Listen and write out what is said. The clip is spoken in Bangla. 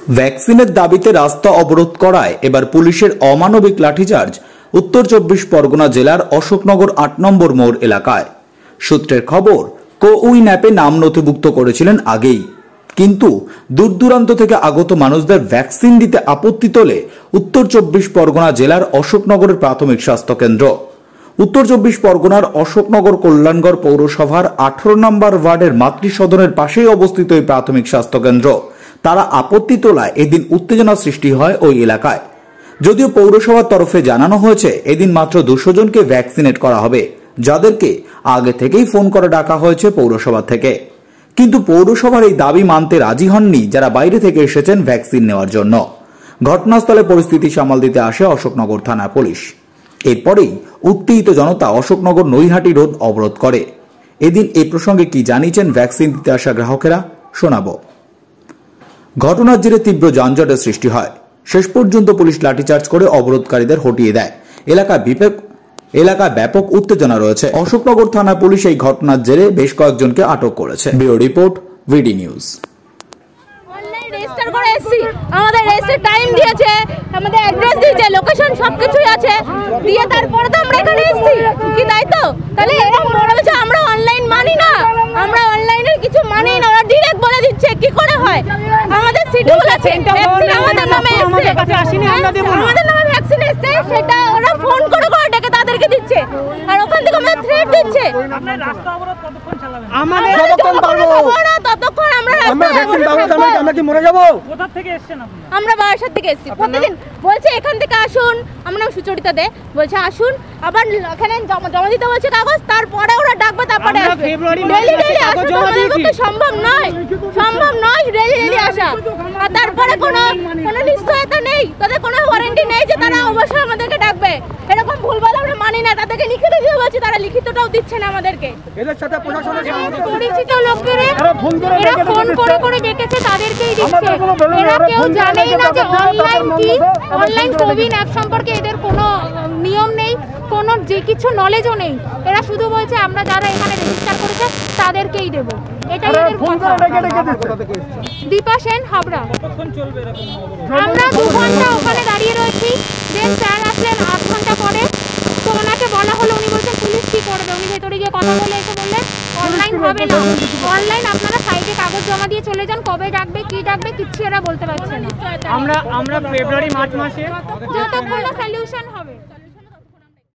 ভ্যাকসিনের দাবিতে রাস্তা অবরোধ করায় এবার পুলিশের অমানবিক লাঠিচার্জ উত্তর ২৪ পরগনা জেলার অশোকনগর ৮ নম্বর মোড় এলাকায়। সূত্রের খবর, কোউইন অ্যাপে নাম নথিভুক্ত করেছিলেন আগেই, কিন্তু দূর দূরান্ত থেকে আগত মানুষদের ভ্যাকসিন দিতে আপত্তি তোলে উত্তর ২৪ পরগনা জেলার অশোকনগরের প্রাথমিক স্বাস্থ্য কেন্দ্র। উত্তর ২৪ পরগনার অশোকনগর কল্যাণগড় পৌরসভার ১৮ নম্বর ওয়ার্ডের মাতৃসদনের পাশেই অবস্থিত এই প্রাথমিক স্বাস্থ্য কেন্দ্র। তারা আপত্তি তোলায় এদিন উত্তেজনা সৃষ্টি হয় ওই এলাকায়। যদিও পৌরসভার তরফে জানানো হয়েছে এদিন মাত্র ২০০ জনকে ভ্যাকসিনেট করা হবে, যাদেরকে আগে থেকেই ফোন করে ডাকা হয়েছে পৌরসভা থেকে। কিন্তু পৌরসভার এই দাবি মানতে রাজি হননি যারা বাইরে থেকে এসেছেন ভ্যাকসিন নেওয়ার জন্য। ঘটনাস্থলে পরিস্থিতি সামাল দিতে আসে অশোকনগর থানা পুলিশ। এরপরেই উত্তেজিত জনতা অশোকনগর নৈহাটি রোড অবরোধ করে। এদিন এ প্রসঙ্গে কি জানিয়েছেন ভ্যাকসিন দিতে আসা গ্রাহকেরা, শোনাবো। ঘটনার জেরে তীব্র যানজটের সৃষ্টি হয়। শেষ পর্যন্ত পুলিশ লাঠিচার্জ করে অবরোধকারীদের হটিয়ে দেয়। এলাকায় ব্যাপক উত্তেজনা রয়েছে। অশোকনগর থানা পুলিশ এই ঘটনার জেরে বেশ কয়েকজনকে আটক করেছে। Bureau report, VD news. আমাদের রেজিস্টার টাইম দিয়েছে, আমাদের অ্যাড্রেস দিয়েছে, লোকেশন সবকিছুই আছে, দিয়ে তারপরে তো আমরা এখানে এসেছি, কি তাই তো? তাহলে এরকম বড় কিছু আমরা অনলাইন মানি না, আমরা অনলাইনের কিছু মানি না, ওরা ডিরেক্ট বলে দিচ্ছে কি করে হয়। আমাদের শিডিউল আছে, আমাদের নামে আমাদের নামে ভ্যাকসিন এসেছে, সেটা ওরা ফোন করে করে ডেকে তাদেরকে দিচ্ছে, আর ওখান থেকে আমাদের থ্রেট দিচ্ছে। আপনারা রাস্তা অবরোধ কতক্ষণ চালাবেন? আমাদের যতক্ষণ পারবো ততক্ষণ আমরা রাস্তা অবরোধ করব। আমরা কি মরে যাব? কোথা থেকে এসেছেন আপনি? আমরা বারাসাত থেকে এসেছি। প্রতিদিন বলছে এখান থেকে আসুন, আমরা সুচরিতা দে বলছে আসুন, আবার এখানে জমা দিতে বলছে কাগজ, তারপরে ওরা ডাকবে, তারপরে আমরা ফেব্রুয়ারি মাসে কাগজ জমা দিয়েছি। সম্ভব নয় ডেলি আসা, আর তারপরে কোনো নিশ্চয়তা নেই, তাদের কোনো ওয়ারেন্টি নেই যে তারা অবশ্যই আমাদেরকে ডাকবে। এরকম ভুলভাল আমরা মানি না, তাদেরকে লিখে দিতে বলছি, তারা লিখিতটাও দিচ্ছে না আমাদেরকে। এদের সাথে প্রশাসনের পরিচিত লোকেরা এরা ফোন করে করে ডেকেছে, তাদেরকেই দিচ্ছে। এরা কেউ জানেই না যে অনলাইন কি, অনলাইন কোউইন অ্যাপ সম্পর্কে এদের কোনো নিয়ম নেই, কোনো যে কিছু নলেজও নেই। এরা শুধু বলছে আমরা যারা এখানে রেজিস্টার করেছে তাদেরকেই দেব, এটাই এদের কথা। দীপা সেন, হাবড়া। আমরা ২ ঘন্টা ওখানে দাঁড়িয়ে রয়েছি, দেন স্যার আসলেন ৮ ঘন্টা পরে। তো ওনাকে বলা হলো, উনি বলছেন পুলিশ কি করবে। উনি ভেতরে গিয়ে কথা বলে এসে বললেন অনলাইন হবে না, অনলাইন আপনারা সাইডে কাগজ জমা দিয়ে চলে যান, কবে ডাকবে কি ডাকবে কিচ্ছু এরা বলতে পারছে না। আমরা ফেব্রুয়ারি মার্চ মাসে যতক্ষণ না সলিউশন হবে।